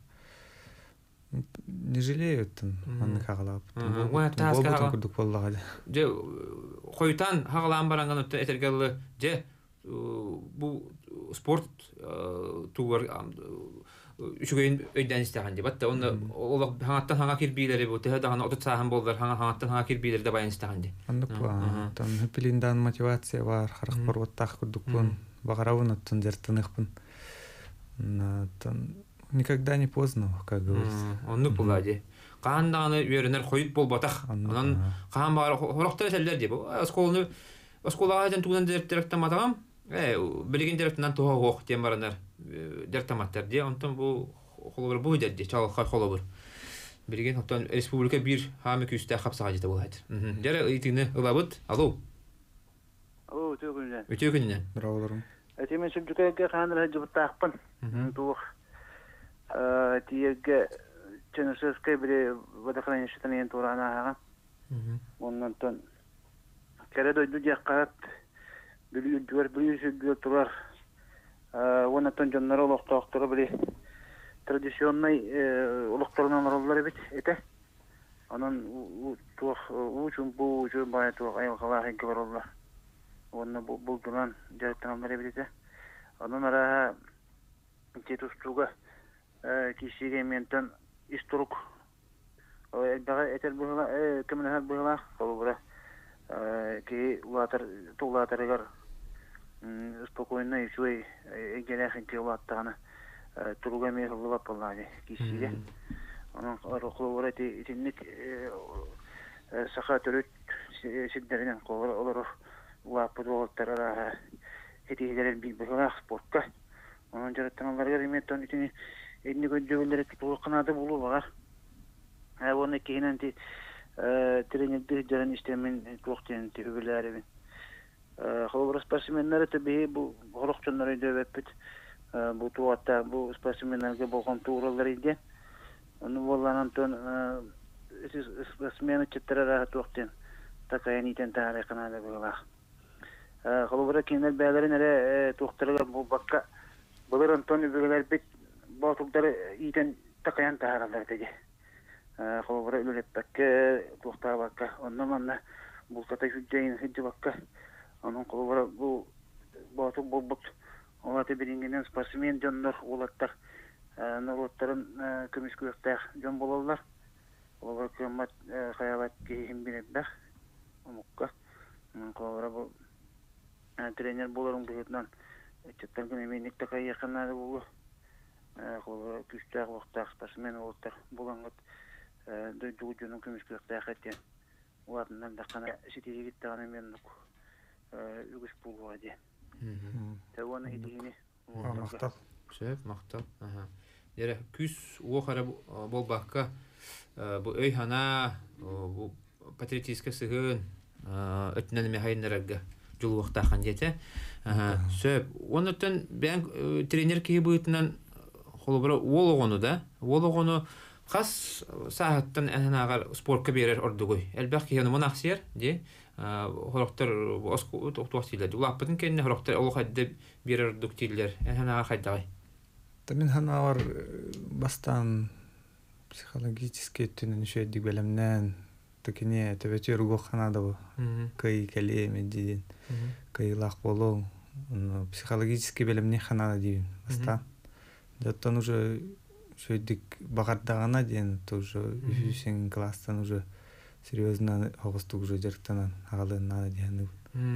Не жалеют аны хагалап. Вот таска курдук боллага. Же койтан хагалам баранган этергеле же бу спорт тугар үчүгөн өйдөн истеген деп атты. Оны ол хаңаттан хаңа кирбилери бу теһе дагы отуз сахан болдулар, хаңа хаңаттан хаңа кирбилери да баян истеген ди. Андык ба. Там хепилиндан мотивация бар, харак порваттак курдукпун, багаравын аттын жертыныхпын. Натан никогда не поздно, как говорится. Онны булади. Канданы үйрөнөр койуп болбатак. Анан кан бар хорокта эселдер деп. Осколны осколага жан туган директор матагам. Э, билген директордан тоо ок тембаранар директор ди. Онтон бу холобур бу дедди, чал холобур. Билген оттон республика бир хамы күстә хапсага җитә булат. Дәре итине улабыт. Алло. Алло, төгүннән. Үтө күннән. Брауларым. Әтемен сүбдүкәгә ханыр җибтакпын. Тух. Э, тиегә Ченышевская бире водохранилищетен ен турана. Оннан тон кере дойду яккат билүү дүр билүү сүгүр турар. Э, оннан тон жоннор олоктоктор бире традиционный улуктарынан ороллар бит эте. Анан тух учун бу учун бай тух айыл калаһын кебероллар. Онна бу булдуран жарыктанлар бит. Анан ара тетустуга э кишиге ментен исторук э дага этер була э кемнәр була колбра э ки латер тулатергар спокойно и шуй эгелехин килаттаны туруга мехлыва полнане кишиге анан рохловра ти итинник саха төрөт сиддеринен колор олор лапыдолтарара этигерен бик була спортка анан жараттанларга реметтон итини эдни көжөгөлөр тулканады болуу бар. А оны кейинен ти тренердер жаран иштемен токтен төгөлөрү. Э холбор спортсмендер төбе бу хорокчонор дөбөппүт. Бу туатта бу спортсмендерге болгон тууралар иде. Аны болганан тон спортсмен четтера токтен такаян итен тары канада була. Э холбор кинер бәләрен эре токтырга бу бакка булар Антони бөгөлөр бит Батуктар итен такаян тааралар теге. Э холбора үлеппекке тохтабакка оннан манна булката хүҗҗәйин хиҗбакка. Анын холбора бу батук болбут. Олаты бирингенен спортсмен жоннор улаттар. Э норуттарын көмүс күрәктәр жон болалар. Олар көмәт хаябат кийим бирәбәр. Онукка. Анын холбора бу тренер буларың бигетнан. Четтән меник такай якыннары булу. Э холбора күчтәк вакытта спортсмен улаттар булгангыт дөйдүгүнүн көмүскүрөктө хаттен улардан да кана ситиги гиттаганы мен э үгүс булуа де. Таваны идини. Мактал. Шеф, мактал. Ага. Яра күс уохара болбакка бу өй хана бу патриотический сыгын өтнән мехайнарга жул вакытта хан дете. Ага. Шеф, онотон ben тренер ки буйтынан холбора ологону да. Ологону хас сааттан анагар спортка берер ордугой. Элбак яны монахсер ди. Хороктор оску токтоктилер. Улаппытын кенне хороктор олохадды берер дуктилер. Анага хайдагай. Тамин ханавар бастан психологически түнен шөйдик белемнен токине төбөтөр го ханада бу. Кай калеме дидин. Кай лах болу. Психологически белемне ханада дидин. Бастан. Даттан уже шөйдик багардагана ден тоже үсүн класстан уже серьезно агыстык уже жарктанан агалын надо ден.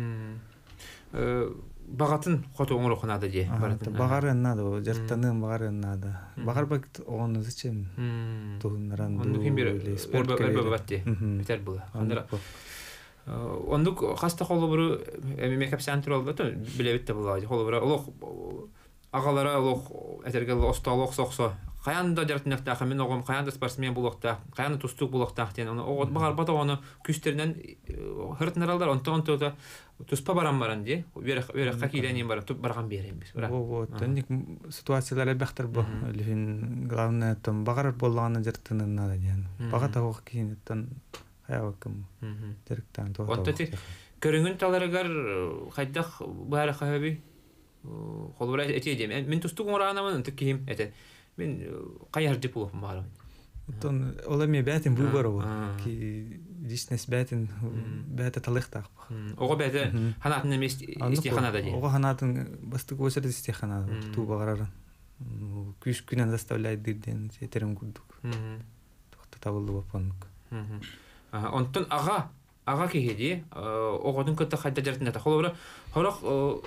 Э багатын хотоңор окунады ди. Багарын надо, жарктанын багарын надо. Багарбак оны зачем? Тунран ду спорт бабатти. Битер була. Андра. Ондук хаста холобуру мекап центр болду, билебитте булады. Холобура олох агалара олох этергел осталок соксо. Каянда жартынакта хамин огом каянда спортсмен булакта, каянда тустук булакта тен аны огот багар бата аны күстернен хыртнаралдар онтон тота туспа барам баран ди. Бер бер хакилени бар, туп барган берем биз. Вот, тенник ситуациялар бехтер бу. Лин главное там багар болганы жартынын надо ден. Багата ок кинеттен хаякым. Директан то. Онто ти көрүнгүн таларыгар хайдах бара хаби. Холбора этедем. Мен тустук оранамын тиким эте. Мен каяр деп болуп барам. Тон олами бәтин выбор бу. Ки дишнес бәтин бәтә талыктак. Ого бәтә ханатын эмес истиханада ди. Ого ханатын бастык өсөр истиханада. Ту багарар. Күш күнен заставляет диден этерем кудук. Тохта табылды бапанук. Онтон ага ага кеди огодун кытта хайда жартында холора хорок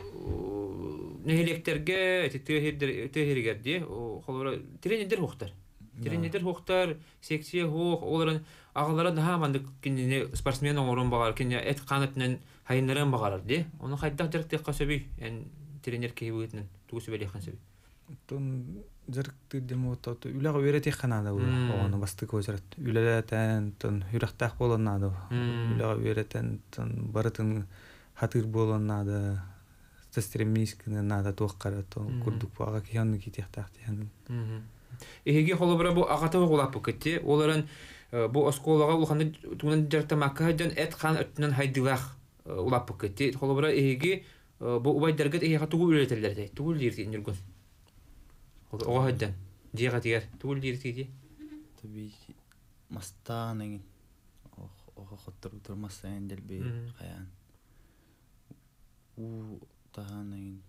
нехелектерге тегергерди холора тренерлер хоктар тренерлер хоктар секция хок оларын агалары да мандык кине спортсмен орун багар кине эт канатынан хайнаран багар ди оны хайда жартыкка сөби эн тренер кебүтнен тугусу беле хансеби тон жарыктыр демо тот үлага өрети ханада оны бастык өжрат үлелетен тон хүрактак болонады үлага өретен тон барытын хатыр болонады стремискне надо тохкара тон курдук бага кияны китяктак тяны эге холобра бу агата голап кетти оларын бу осколага улханы туган жарта макадан эт хан өтнөн хайдылах улап кетти холобра эге бу убайдыргыт эге тугу үлетелерде тугу лирти нургун ого хаддан дига тигер тугу лирти ди таби мастан ох ох хоттор турмасан делби каян у таанын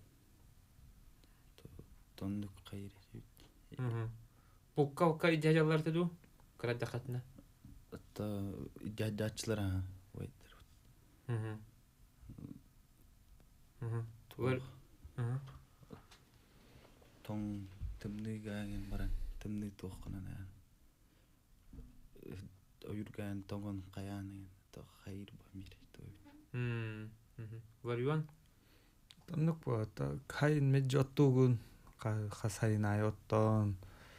тондук кайыр Мм. Буккал кай дядяларды ду? Крадда хатна. Ата дядячлар вайтер. Мм. Мм. Туар. Мм. Тон темнигаген баран темни тохкана. Ойурган тонгон каяны то хайр бамир то. Мм. Мм. Варион? Тоннук бата кайын меджоттугун хасайнай оттон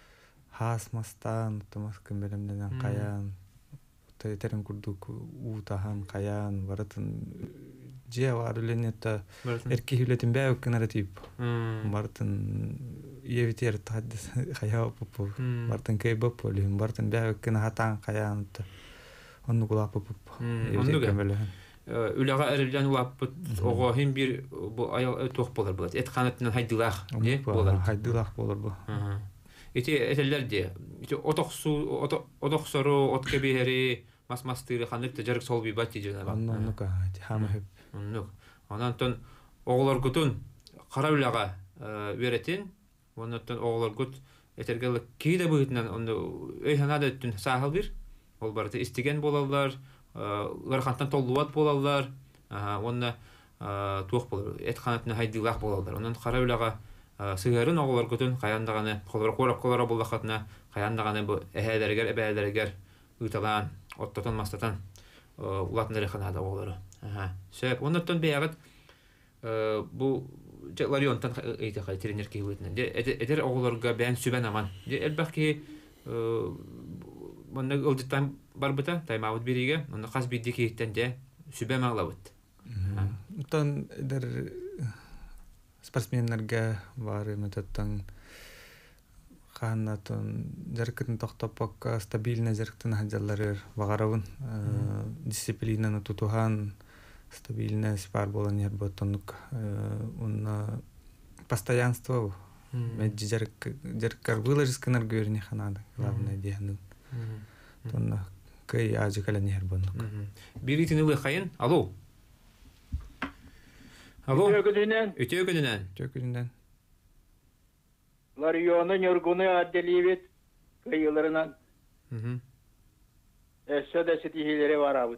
хасмастан томас кембелемден каян тетерин курдук утахан каян баратын же варыленета эрки хүлетин бәүк нарратив бартын евитер тад хаяа попо бартын кейбоп полим бартын бәүк хатан каян онну кулап попо кембелен үлага эрилен улаппыт ого хим бир бу аял тох болар булат эт канатынан хайдылах не болар хайдылах болар бу эти этелерде эти отоксу отоксору откебери мас-мастыры ханып тажарык сол би бати жана бар оннука хамып оннук анантон оголор гутун кара үлага беретин оннотон оголор гут этергелик кейде быйтынан онду өйханада түн сахал бир ол барты истеген болалар Лархантан толлуат болалар, онна туох болар. Эт ханатына хайдылах болалар. Онан кара үлага сыгарын оголор көтөн каяндаганы, колор колор боллахатына каяндаганы бу эһәләргә, эбәләргә үтәлән, оттотан мастатан улатнары ханада оголору. Аха. Сөп, оннан бәягат бу Ларионтан әйтә хәл тренер килүтнән. Эдер оголорга бән сүбән аман. Әлбәки Монда аудиттан барбыта, тайм-аут бириге, онда хас биддики иттенде сүбәм алабыт. Тон дер спортсменнерге бары метаттан ханнатон жаркытын токтоппакка стабильный жаркытын хаджаллары багарабын дисциплинаны тутухан стабильный спар болан ер ботонук онна постоянство меджи жарк жаркар выложисканар гөрни ханада главное диану тонна кай ажикала нер бонук биритин улы хайын алло алло Өтөгүнен өтөгүнен төкүндөн Ларионы нөргүнү адделибет кайыларынан мм эссе да сетихилери барабыт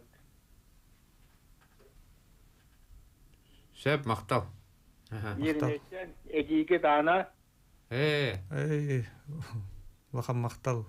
шеп мактал аха Ернеттен эдиги дана э эй вахам мактал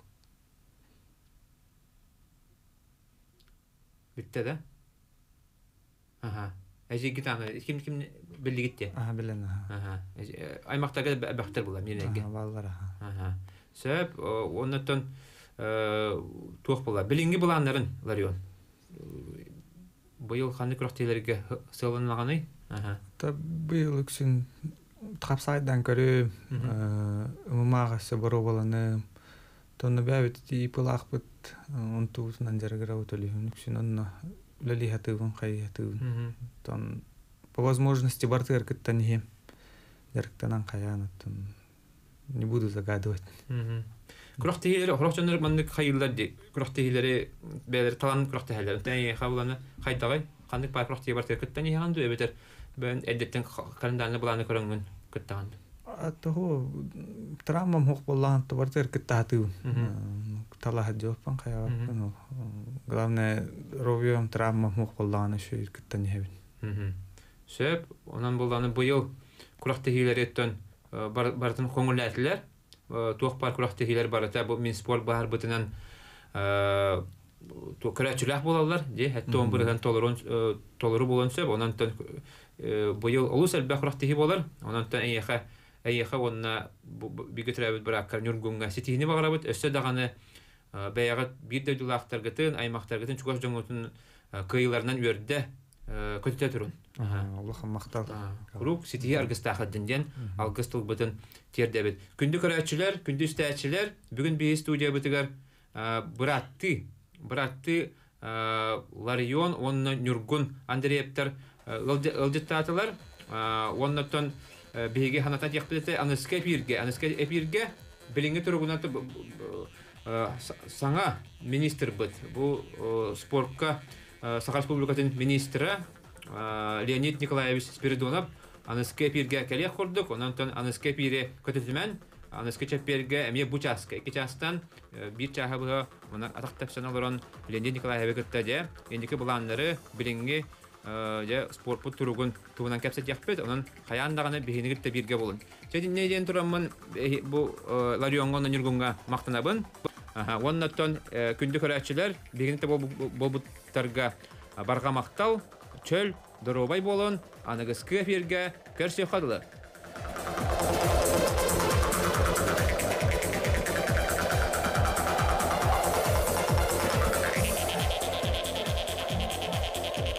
битте да аха эжи гитаны ким ким билдигитте аха билен аха аймактагы бактар була менеге аха баллар аха сөп оннотон э туох була билинги буланнарын Ларион быйыл ханы крохтелерге сылынлаганы аха та быйыл үксүн трапсайдан көрү умага соборо боланы тонны бәбит ипылакпыт онтуусунан жаргыра утулуун үксүн онна лали хатыбын хай хатыбын тон по возможности бартыр кыттан хем жарктанан каянаттан не буду загадывать крохтелер крохтенер мандык хайылдар ди крохтелери бәлер талан крохтелер тәй хавланы хайдагай кандык бар крохтелер бартыр кыттан яганды эбетер бен эддеттен календарны буланы көрөнгөн кыттаган атоо травмам хок боллан то бартыр кыттаты талах жопан кая ну главное ровиом травмам хок боллан ещё кыттан хебин сөп онан буланы быйыл крохтелереттен бартын коңулатлар туох пар крохтелер барата бу мин спорт бар бутынан э то крачулах болалар де хәтта он бирден толорун толору болонса онан тон быйыл улус әлбә крохтеги болар онан тон яха әйеха онна бигетрәбит браккар нюргунга ситихини багарабыт өссө даганы бәягат бир дә дулактаргытын аймактаргытын чугаш жоңотун кыйларынан үрдә көтөтә турун. Аллах мактал. Рук ситихи аргыстахадден алгыстыл бутын тердебит. Күндү көрәчиләр, күндү истәчләр бүген би студия битигәр братты, братты Ларион, онна нюргун Андреевтер ылдыттатылар, оннаттан беге ханатат яқпыдеті аныска эпирге, аныска эпирге біліңгі тұрғынаты саңа министр бұд. Бұл спортқа Саха Республикатын министрі Леонид Николаевич Спиридонов аныска эпирге кәлек құрдық, оннан аныска эпире көтетімен Аныска чәпперге әме бұ часка. Екі частан бір чаға бұға атақтап саналырын Леонид Николаевич көттәде. Ендікі бұланлары біліңгі спорт бұд тұрғын туғынан кәпсет яқпет, оның қаяндағаны бейінігітті бірге болын. Жәден неден тұрамын бұл Ларионғанын үргінға мақтанабын. Оннаттан күнді көрәтшілер бейінікті бұл бұттарға барға мақтал, чөл, дұробай болын, анығыз көперге көрсе қадылы.